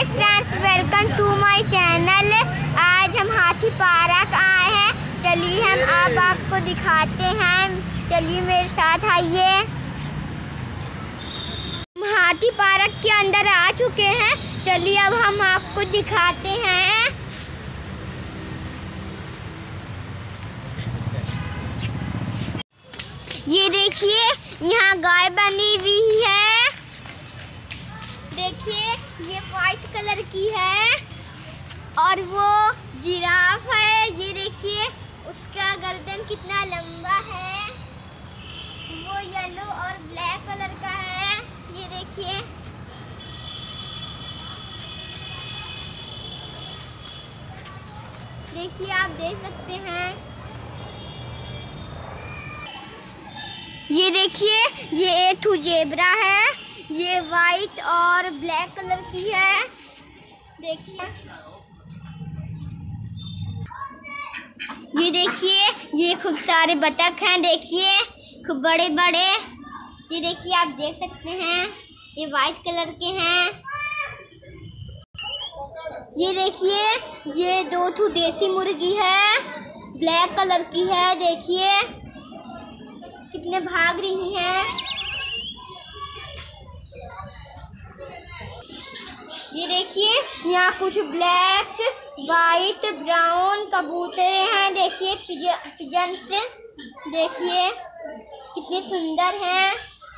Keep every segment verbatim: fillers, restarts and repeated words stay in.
Friends, welcome to my channel. आज हम हाथी पार्क आए हैं। चलिए हम आप आपको दिखाते हैं। चलिए मेरे साथ आइए। हम हाथी पार्क के अंदर आ चुके हैं। चलिए अब हम आपको दिखाते हैं। ये देखिए, यहाँ गाय बनी हुई है। देखिए ये वाइट कलर की है और वो जिराफ है। ये देखिए उसका गर्दन कितना लंबा है। वो येलो और ब्लैक कलर का है। ये देखिए, देखिए आप देख सकते हैं। ये देखिए, ये एक जेब्रा है। ये वाइट और ब्लैक कलर की है। देखिए, ये देखिए, ये खूब सारे बतख हैं। देखिए खूब बड़े बड़े। ये देखिए आप देख सकते हैं, ये वाइट कलर के हैं। ये देखिए, ये दो ठो देसी मुर्गी है, ब्लैक कलर की है। देखिए कितने भाग रही हैं। ये देखिए, यहाँ कुछ ब्लैक, वाइट, ब्राउन कबूतरे हैं। देखिए पिजन से, देखिए कितने सुंदर हैं।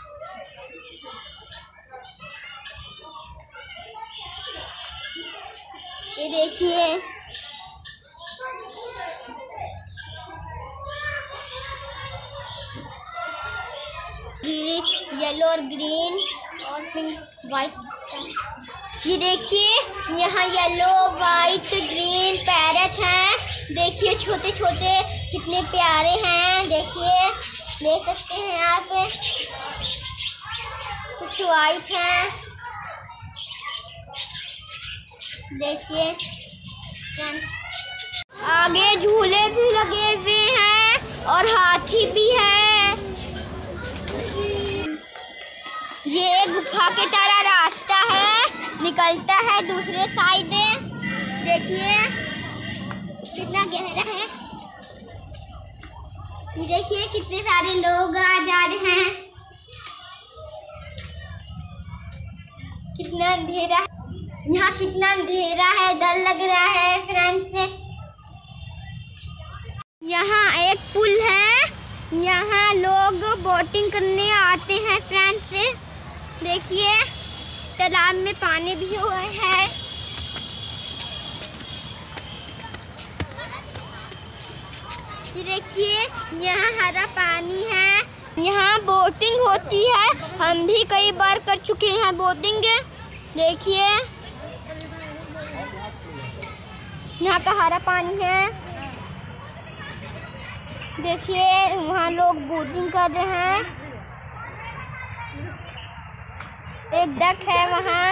ये देखिए, येलो और ग्रीन और पिंक वाइट। ये देखिए, यहाँ येलो वाइट ग्रीन पैरट हैं। देखिए छोटे छोटे कितने प्यारे हैं। देखिए देख सकते हैं आप, कुछ वाइट हैं। देखिए आगे झूले भी लगे हुए हैं और हाथी भी है। ये गुफा के तरह रास्ता है, निकलता है दूसरे साइड। देखिए कितना गहरा है। ये देखिए कितने सारे लोग आ जा रहे हैं। कितना अंधेरा है यहाँ, कितना अंधेरा है, डर लग रहा है फ्रेंड्स। यहाँ एक पुल है, यहाँ लोग बोटिंग करने आते हैं फ्रेंड्स। देखिए तालाब में पानी भी हुआ है। ये देखिए, यहाँ हरा पानी है। यहाँ बोटिंग होती है, हम भी कई बार कर चुके हैं बोटिंग। देखिए यहाँ का हरा पानी है। देखिए वहाँ लोग बोटिंग कर रहे हैं। एक डक है वहाँ।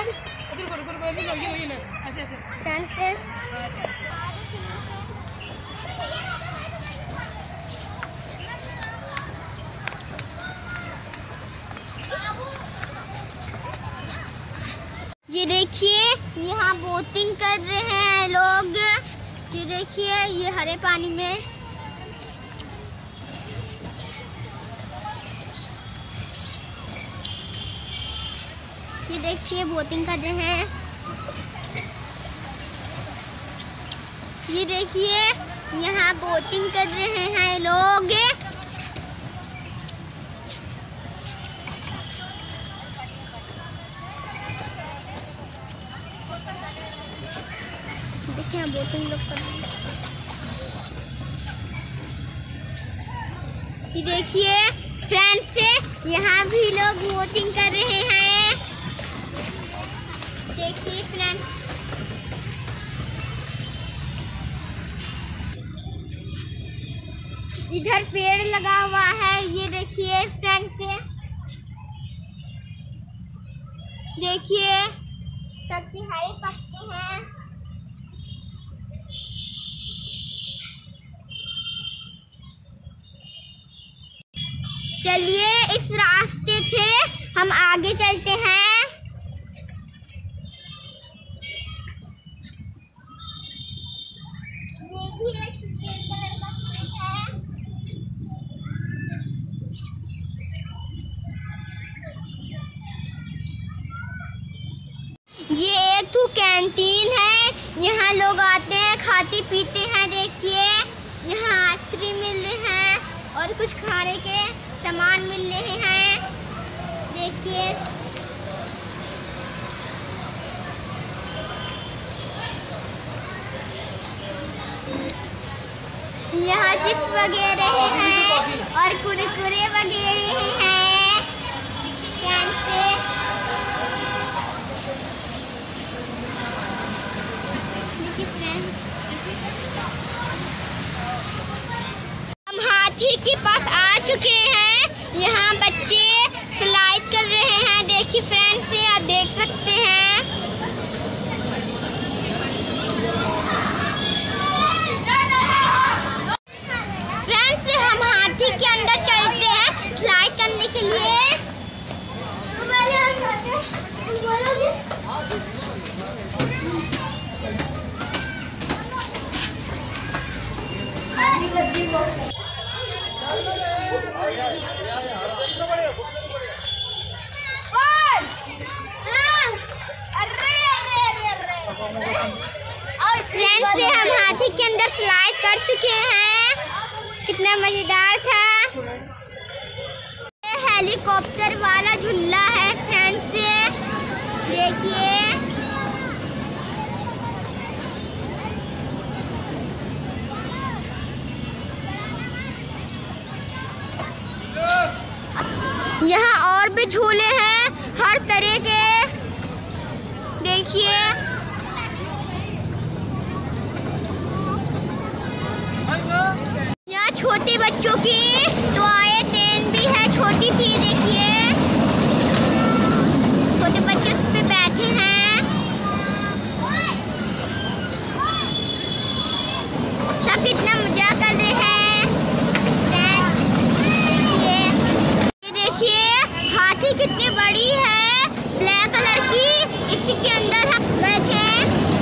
ये देखिए, यहाँ बोटिंग कर रहे हैं लोग। ये देखिए, ये हरे पानी में। ये देखिए बोटिंग कर रहे हैं। ये देखिए, यहाँ बोटिंग कर रहे हैं लोग। देखिए यहाँ बोटिंग लोग कर रहे हैं। ये देखिए फ्रेंड्स, यहाँ भी लोग बोटिंग कर रहे हैं। देखिए फ्रेंड्स, इधर पेड़ लगा हुआ है। ये देखिए फ्रेंड्स, देखिए सबके हरे पत्ते हैं। चलिए इस रास्ते से हम आगे चलते हैं। ये एक तो कैंटीन है, यहाँ लोग आते हैं खाते पीते हैं। देखिए यहाँ आइसक्रीम मिल रहे हैं और कुछ खाने के सामान मिल रहे हैं। देखिए यहाँ चिप्स वगैरह हैं और कुरकुरे वगैरह हैं। कैन से हम हाथी के पास आ चुके हैं। यहाँ बच्चे स्लाइड कर रहे हैं। देखिए फ्रेंड्स, से आप देख सकते हैं। फ्रेंड्स, हम हाथी के अंदर चलते हैं स्लाइड करने के लिए। फ्रेंड्स, से हम हाथी के अंदर स्लाइड कर चुके हैं। कितना मजेदार था। ये हेलीकॉप्टर वाला झूला है फ्रेंड्स, से देखिए। यहाँ और भी झूले हैं हर तरह के। देखिए यहाँ छोटे बच्चों की टॉय ट्रेन भी है, छोटी सी। देखिए छोटे बच्चे उस पे बैठे हैं। सब कितना मजा कर रहे हैं। हाथी कितनी बड़ी है, ब्लैक कलर की। इसी के अंदर हम बैठे हैं।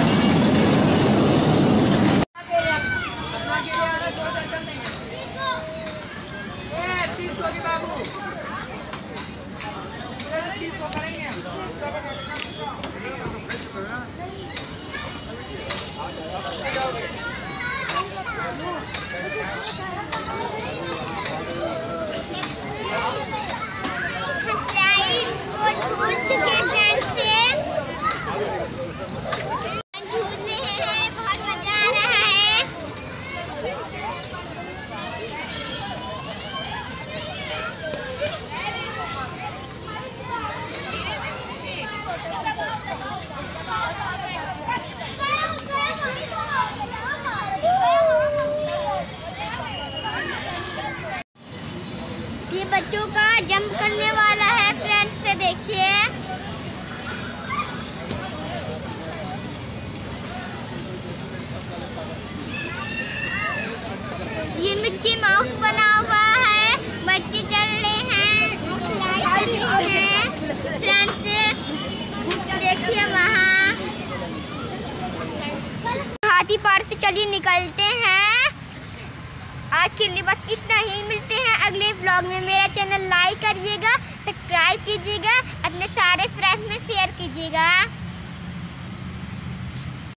ये बच्चों का जंप करने वाला है फ्रेंड्स, से देखिए। ये मिक्की माउस बना हुआ है, बच्चे चल रहे हैं, स्लाइड कर रहे हैं फ्रेंड्स। देखिए वहाँ हाथी पार्क से चलिए निकलते हैं। आज के लिए बस इतना ही। मिलते हैं अगले व्लॉग में। मेरा चैनल लाइक करिएगा, सब्सक्राइब कीजिएगा, अपने सारे फ्रेंड्स में शेयर